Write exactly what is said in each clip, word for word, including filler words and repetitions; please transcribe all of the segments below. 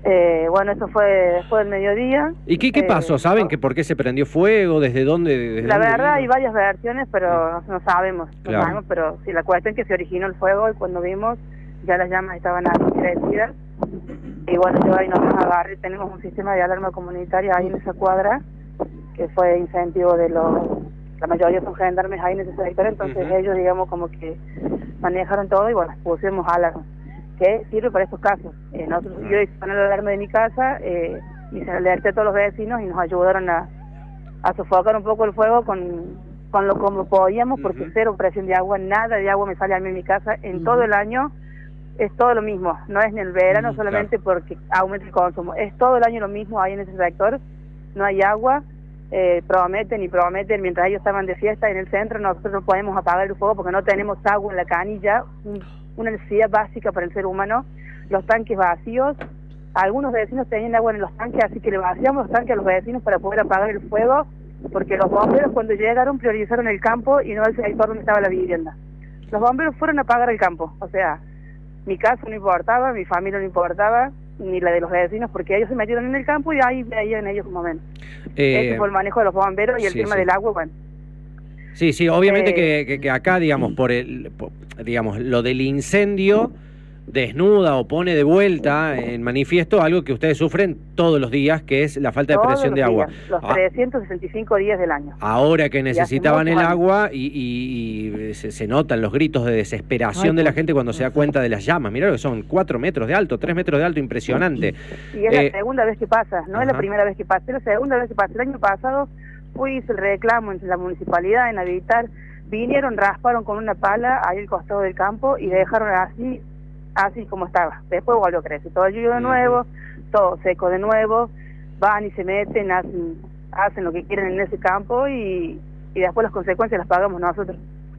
Eh, bueno, eso fue después del mediodía. ¿Y qué, qué pasó? Eh, ¿Saben que por qué se prendió fuego? ¿Desde dónde? Desde la dónde verdad vino? hay varias versiones, pero no sabemos, no Claro. sabemos, pero sí, la cuestión es que se originó el fuego y cuando vimos ya las llamas estaban así crecidas. Y bueno, yo ahí nos agarré, tenemos un sistema de alarma comunitaria ahí en esa cuadra, que fue incentivo de los, la mayoría son gendarmes ahí en ese sector, entonces Uh-huh. ellos digamos como que manejaron todo y bueno, pusimos alarma, que sirve para estos casos. Eh, nosotros, Uh-huh. yo hice poner la alarma de mi casa, eh, y se alerté a todos los vecinos y nos ayudaron a, a sofocar un poco el fuego con, con lo como podíamos, porque Uh-huh. cero presión de agua, nada de agua me sale a mí en mi casa, en Uh-huh. todo el año es todo lo mismo, no es en el verano Uh-huh, solamente porque aumenta el consumo, es todo el año lo mismo ahí en ese sector, no hay agua, eh, prometen y prometen, mientras ellos estaban de fiesta en el centro, nosotros no podemos apagar el fuego porque no tenemos agua en la canilla, un, una necesidad básica para el ser humano, los tanques vacíos, algunos vecinos tenían agua en los tanques, así que le vaciamos los tanques a los vecinos para poder apagar el fuego, porque los bomberos cuando llegaron priorizaron el campo y no el sector donde estaba la vivienda. Los bomberos fueron a apagar el campo, o sea, mi casa no importaba, mi familia no importaba, ni la de los vecinos, porque ellos se metieron en el campo y ahí veían ellos un momento. Eh, Ese fue el manejo de los bomberos y el sí, tema sí. del agua, bueno. Sí, sí, obviamente Eh, que, que, que acá, digamos, por el, por- digamos, lo del incendio desnuda o pone de vuelta en manifiesto algo que ustedes sufren todos los días, que es la falta de todos presión los de agua. días, los Ah, trescientos sesenta y cinco días del año. ahora que hace necesitaban el muchos años. agua y, y- y se, se notan los gritos de desesperación Ay, de la por- gente cuando se da cuenta de las llamas. Mirá que son cuatro metros de alto, tres metros de alto, impresionante. Y es Eh, la segunda vez que pasa, no es la ajá. primera vez que pasa, es la segunda vez que pasa. El año pasado fui, hice el reclamo en la municipalidad, en Habitar, vinieron, rasparon con una pala ahí al costado del campo y dejaron así, así como estaba. Después volvió a crecer, todo lluvia de Ujú. nuevo, todo seco de nuevo, van y se meten, hacen, hacen lo que quieren en ese campo y, y después las consecuencias las pagamos nosotros.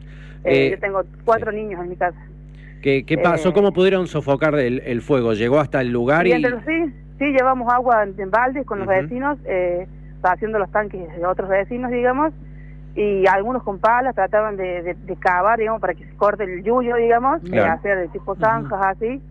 Eh, Eh, yo tengo cuatro sí. niños en mi casa. ¿Qué, qué pasó? Eh, ¿Cómo pudieron sofocar el, el fuego? ¿Llegó hasta el lugar Y y...? entre los- sí, sí, llevamos agua en, en baldes con los Ujú. vecinos, eh, haciendo los tanques de otros vecinos, digamos, y algunos con palas trataban de, de, de cavar, digamos, para que se corte el yuyo, digamos, Claro. eh, hacer de tipo zanjas, así,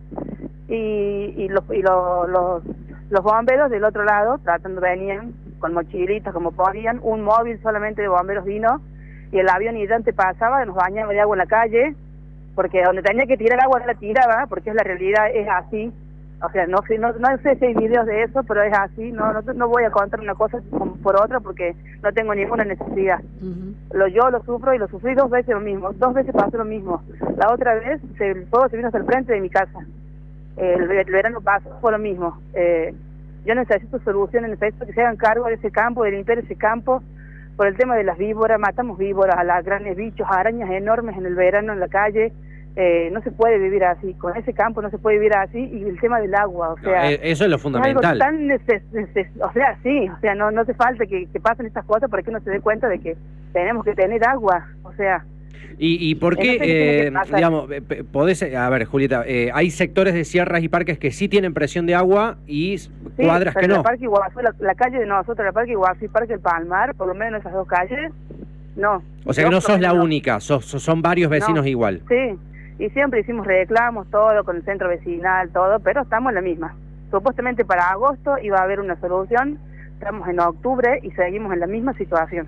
y, y, los, y lo- los, los bomberos del otro lado, tratando, venían con mochilitas como podían, un móvil solamente de bomberos vino, y el avión hidrante pasaba, nos bañaba de agua en la calle, porque donde tenía que tirar agua no la tiraba, porque es la realidad, es así. O sea, no sé, no, no sé si hay videos de eso, pero es así. No, no, no voy a contar una cosa como por otra porque no tengo ninguna necesidad. Ujú. Lo yo lo sufro y lo sufrí dos veces lo mismo. Dos veces pasó lo mismo. La otra vez se, el fuego se vino hasta el frente de mi casa. El, el verano pasó, fue lo mismo. Eh, yo necesito solución en efecto, que se hagan cargo de ese campo, de limpiar ese campo. Por el tema de las víboras, matamos víboras, a las grandes bichos, arañas enormes en el verano en la calle. Eh, no se puede vivir así, con ese campo no se puede vivir así, y el tema del agua, o sea, No, eh, eso es lo es fundamental. algo tan neces neces o sea, sí, o sea, no, no hace falta que, que pasen estas cosas para que uno se dé cuenta de que tenemos que tener agua, o sea. ¿Y, y por Eh, no sé qué tiene qué, que eh, pasar. digamos, eh, p- podés, eh, a ver, Julieta, eh, hay sectores de sierras y parques que sí tienen presión de agua y s- Sí, cuadras pero que no? el Parque Iguazú, la, la calle de nosotros, el Parque Iguazú y Parque El Palmar, por lo menos esas dos calles, no. O sea que Yo, no por lo sos la menos, no. única, sos, sos- son varios vecinos No. igual. Sí, y siempre hicimos reclamos, todo, con el centro vecinal, todo, pero estamos en la misma. Supuestamente para agosto iba a haber una solución, estamos en octubre y seguimos en la misma situación.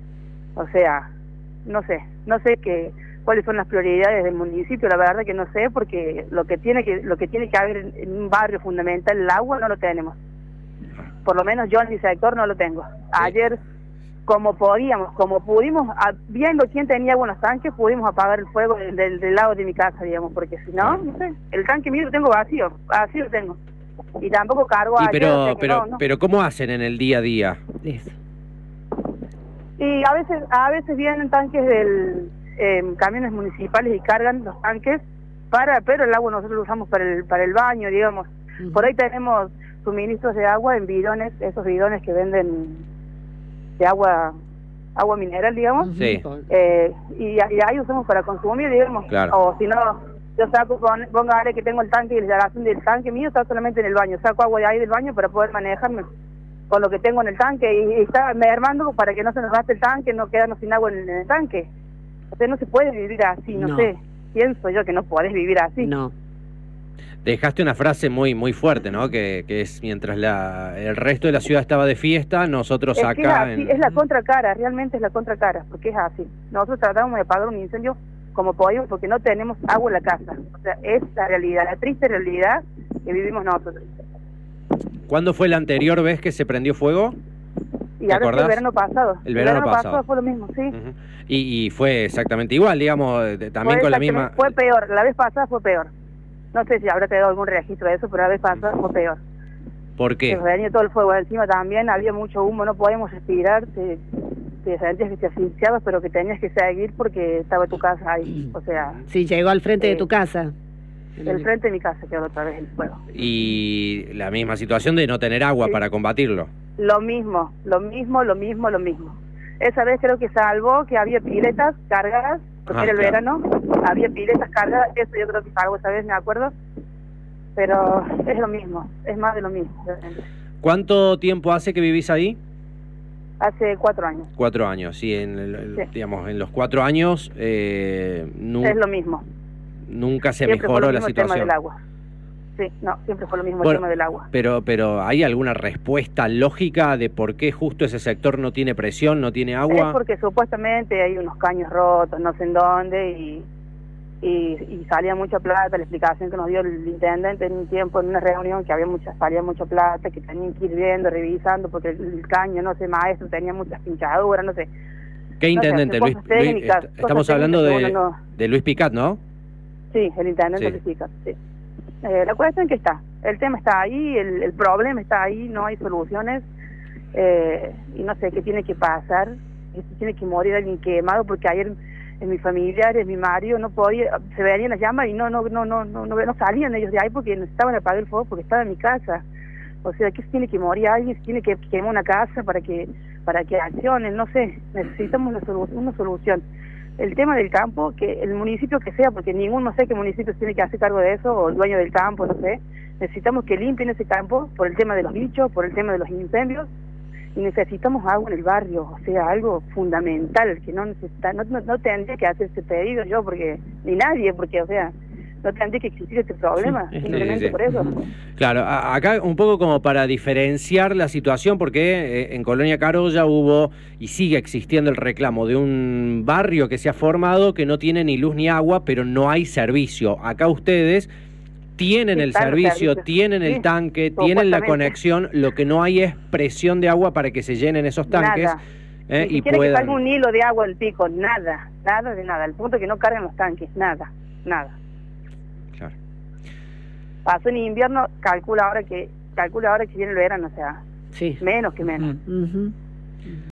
O sea, no sé, no sé qué, cuáles son las prioridades del municipio, la verdad que no sé, porque lo que tiene que, lo que tiene que haber en, en un barrio fundamental, el agua, no lo tenemos. Por lo menos yo en mi sector no lo tengo. Ayer, como podíamos, como pudimos, a- viendo quién tenía buenos tanques, pudimos apagar el fuego del, del, del lado de mi casa, digamos, porque si no, no sé, el tanque mío lo tengo vacío, vacío lo tengo. Y tampoco cargo Y ayer, o pero, sea que pero, no, no. pero ¿cómo hacen en el día a día? Eso. Y a veces, a veces vienen tanques del eh, camiones municipales y cargan los tanques para, pero el agua nosotros lo usamos para el, para el baño, digamos. Ujú. Por ahí tenemos suministros de agua en bidones, esos bidones que venden de agua, agua mineral, digamos. Ujú. Sí. Eh, y, y ahí usamos para consumir, digamos. Claro. O si no, yo saco, pon, póngale que tengo el tanque y la instalación del tanque mío está solamente en el baño. Saco agua de ahí del baño para poder manejarme con lo que tengo en el tanque. Y, y está mermando para que no se nos gaste el tanque, no quedarnos sin agua en, en el tanque. O sea, no se puede vivir así, no, No. sé. Pienso yo que no podés vivir así. No. Dejaste una frase muy muy fuerte, ¿no? Que, que es mientras la, el resto de la ciudad estaba de fiesta, nosotros es acá... Que es, así, en... es la contracara, realmente es la contracara, porque es así. Nosotros tratamos de apagar un incendio como podemos porque no tenemos agua en la casa. O sea, es la realidad, la triste realidad que vivimos nosotros. ¿Cuándo fue la anterior vez que se prendió fuego? Y ahora fue el verano pasado. El verano, el verano pasado. pasado fue lo mismo, sí. Uh-huh. y, y fue exactamente igual, digamos, de, también fue con la misma... Fue peor, la vez pasada fue peor. No sé si habrá quedado algún registro de eso, pero la vez pasada fue peor. ¿Por qué? Se venía todo el fuego encima también, había mucho humo, no podíamos respirar, te, te sentías que te asfixiabas, pero que tenías que seguir porque estaba tu casa ahí, o sea... Sí, llegó al frente eh, de tu casa. El frente de mi casa quedó otra vez el fuego. Y la misma situación de no tener agua sí. para combatirlo. Lo mismo, lo mismo, lo mismo, lo mismo. Esa vez creo que salvó que había piletas cargadas, porque ah, era el claro. verano, había piletas cargadas, eso yo creo que salvó esa vez, me acuerdo, pero es lo mismo, es más de lo mismo. ¿Cuánto tiempo hace que vivís ahí? Hace cuatro años. Cuatro años, sí, en, el, sí. digamos, en los cuatro años... Eh, no, es lo mismo. Nunca se siempre mejoró fue lo la mismo situación. El tema del agua. Sí, no, siempre fue lo mismo bueno, el tema del agua. Pero, pero ¿hay alguna respuesta lógica de por qué justo ese sector no tiene presión, no tiene agua? Es porque supuestamente hay unos caños rotos, no sé en dónde, y, y, y salía mucha plata. La explicación que nos dio el intendente en un tiempo, en una reunión, que había mucha, salía mucha plata, que tenían que ir viendo, revisando, porque el, el caño, no sé, maestro, tenía muchas pinchaduras, no sé. ¿Qué intendente? No sé, Luis, técnicas, Luis, estamos hablando de, no... de Luis Picat, ¿no? Sí, el intendente sí. Luis Picat, sí. Eh, la cuestión es que está, el tema está ahí, el, el problema está ahí, no hay soluciones, eh, y no sé qué tiene que pasar, tiene que morir alguien quemado, porque ayer en mis familiares, mi marido no podía, se venían las llamas y no no no no no no, no salían ellos de ahí porque necesitaban apagar el fuego porque estaba en mi casa. O sea, que se tiene que morir alguien, se tiene que quemar una casa para que para que accionen, no sé, necesitamos una, solu una solución. El tema del campo, que el municipio que sea, porque ningún, no sé qué municipio tiene que hacer cargo de eso, o el dueño del campo, no sé, necesitamos que limpien ese campo por el tema de los bichos, por el tema de los incendios, y necesitamos agua en el barrio, o sea, algo fundamental, que no necesita, no, no, no tendría que hacer este pedido yo, porque ni nadie, porque, o sea, no tendría que existir este problema, sí, simplemente sí, sí. por eso. Claro, a, acá un poco como para diferenciar la situación, porque eh, en Colonia Carolla hubo y sigue existiendo el reclamo de un barrio que se ha formado que no tiene ni luz ni agua, pero no hay servicio. Acá ustedes tienen sí, el servicio, servicio, tienen el sí, tanque, tienen la conexión, lo que no hay es presión de agua para que se llenen esos tanques. Nada. Eh, ni y siquiera puedan... que salga un hilo de agua al pico, nada, nada de nada, al punto que no carguen los tanques, nada, nada. Claro. Pasó en invierno, calcula ahora que calcula ahora que viene el verano, o sea, sí. menos que menos. Uh-huh.